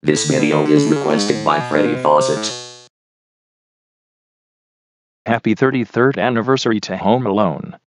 This video is requested by Freddy Fawcett. Happy 33rd anniversary to Home Alone.